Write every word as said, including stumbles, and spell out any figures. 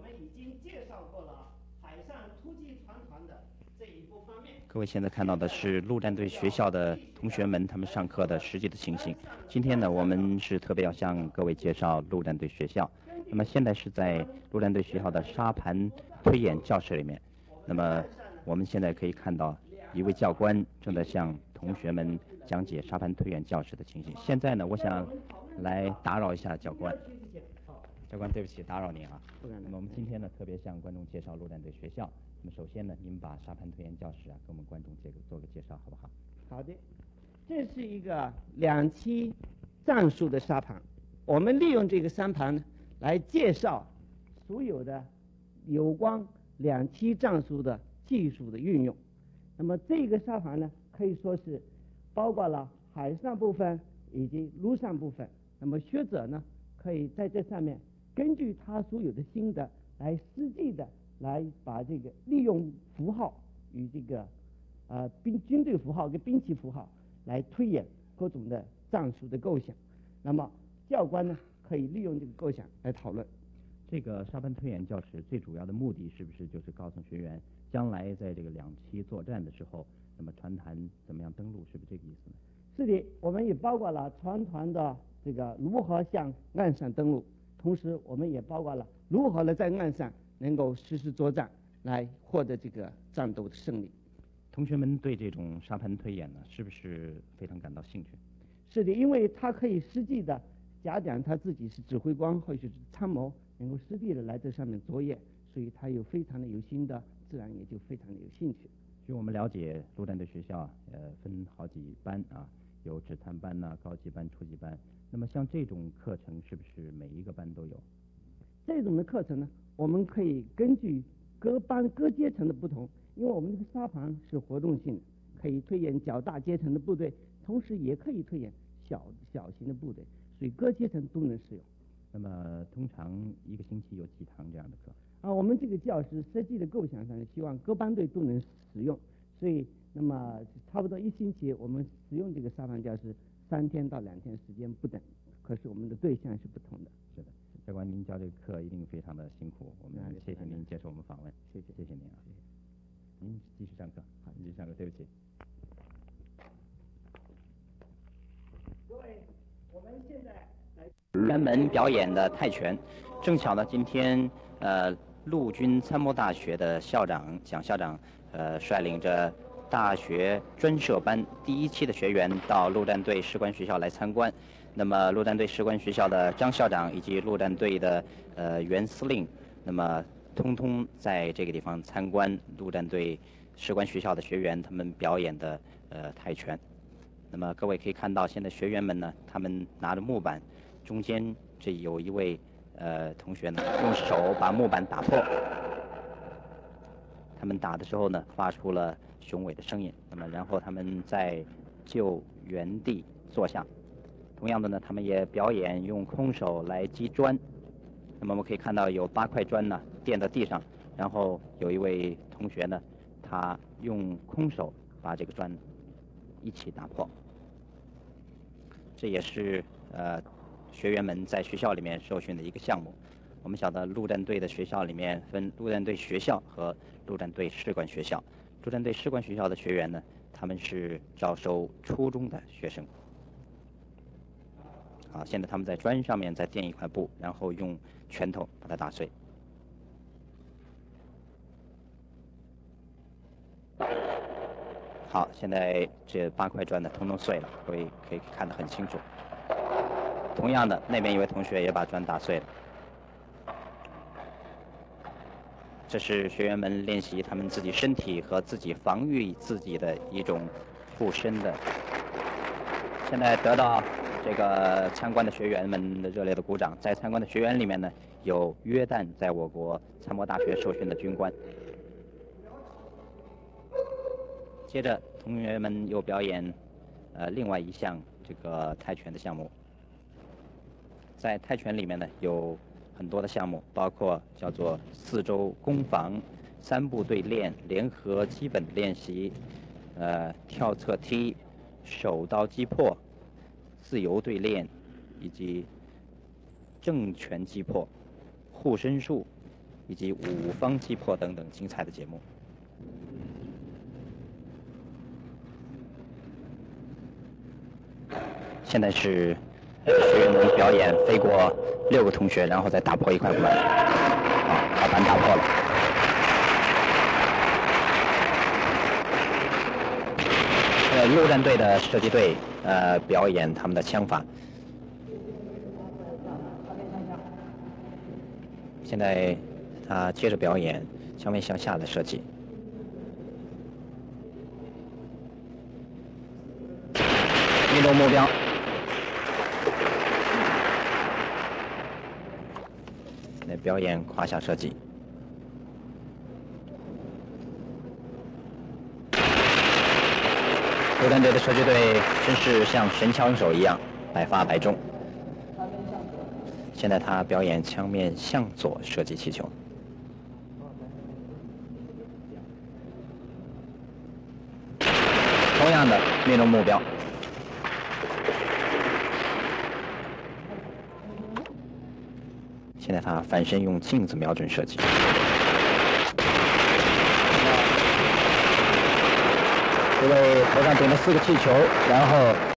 们已经介绍过了海上突击船团的这一部方面。 各位现在看到的是陆战队学校的同学们他们上课的实际的情形。今天呢，我们是特别要向各位介绍陆战队学校。那么现在是在陆战队学校的沙盘推演教室里面。那么我们现在可以看到一位教官正在向同学们讲解沙盘推演教室的情形。现在呢，我想来打扰一下教官。教官，对不起，打扰您啊。那么我们今天呢，特别向观众介绍陆战队学校。那么首先呢，您把沙盘推演教室啊，给我们观众这个做个介绍，好不好？ 好的，这是一个两栖战术的沙盘。我们利用这个沙盘呢，来介绍所有的有关两栖战术的技术的运用。那么这个沙盘呢，可以说是包括了海上部分以及陆上部分。那么学者呢，可以在这上面根据他所有的心得，来实际的来把这个利用符号与这个呃兵军队符号跟兵器符号来推演各种的战术的构想。那么教官呢，可以利用这个构想来讨论。 这个沙盘推演教室最主要的目的是不是就是告诉学员，将来在这个两栖作战的时候，那么船团怎么样登陆，是不是这个意思呢？ 是的，我们也包括了船团的这个如何向岸上登陆，同时我们也包括了如何呢在岸上能够实施作战，来获得这个战斗的胜利。 同学们对这种沙盘推演呢，是不是非常感到兴趣？ 是的，因为他可以实际的假讲他自己是指挥官或者是参谋，能够实地的来这上面作业，所以他有非常的有心的，自然也就非常的有兴趣。 据我们了解，陆战队学校呃分好几班啊，有指参班呐、啊、高级班、初级班。那么像这种课程是不是每一个班都有？ 这种的课程呢，我们可以根据各班各阶层的不同，因为我们这个沙盘是活动性的，可以推演较大阶层的部队，同时也可以推演小小型的部队，所以各阶层都能适用。 那么通常一个星期有几堂这样的课？ 啊，我们这个教室设计的构想上，希望各班队都能使用，所以那么差不多一星期我们使用这个沙盘教室三天到两天时间不等，可是我们的对象是不同的。 是的，教官您教这个课一定非常的辛苦，我们谢谢您接受我们访问，谢谢谢谢您啊，您继续上课，好，您继续上课，对不起。 各位，我们现在来专门表演的泰拳，正巧呢，今天呃陆军参谋大学的校长蒋校长呃率领着大学专设班第一期的学员到陆战队士官学校来参观。那么陆战队士官学校的张校长以及陆战队的呃原司令，那么通通在这个地方参观陆战队士官学校的学员他们表演的呃泰拳。那么各位可以看到，现在学员们呢，他们拿着木板，中间这有一位呃同学呢，用手把木板打破。他们打的时候呢，发出了雄伟的声音。那么然后他们再就原地坐下。同样的呢，他们也表演用空手来击砖。那么我们可以看到有八块砖呢垫到地上，然后有一位同学呢，他用空手把这个砖一起打破。这也是呃学员们在学校里面受训的一个项目。我们晓得陆战队的学校里面分陆战队学校和陆战队士官学校。陆战队士官学校的学员呢，他们是招收初中的学生。好，现在他们在砖上面再垫一块布，然后用拳头把它打碎。好，现在这八块砖呢，通通碎了，各位可以看得很清楚。同样的，那边一位同学也把砖打碎了。这是学员们练习他们自己身体和自己防御自己的一种附身的。现在得到这个参观的学员们的热烈的鼓掌。在参观的学员里面呢，有约旦在我国参谋大学受训的军官。接着，同学们又表演呃另外一项这个泰拳的项目。在泰拳里面呢，有很多的项目，包括叫做四周攻防、三步对练、联合基本练习、呃跳侧踢、手刀击破、自由对练，以及正拳击破、护身术、 以及五方击破等等精彩的节目。现在是学员们表演飞过六个同学，然后再打破一块板，啊，把板打破了。呃，陆战队的射击队呃表演他们的枪法。现在他接着表演枪面向下的射击。命中目标。来表演胯下射击。陆战队的射击队真是像神枪手一样百发百中。现在他表演枪面向左射击气球。同样的命中目标。现在他反身用镜子瞄准射击。这位头上顶了四个气球，然后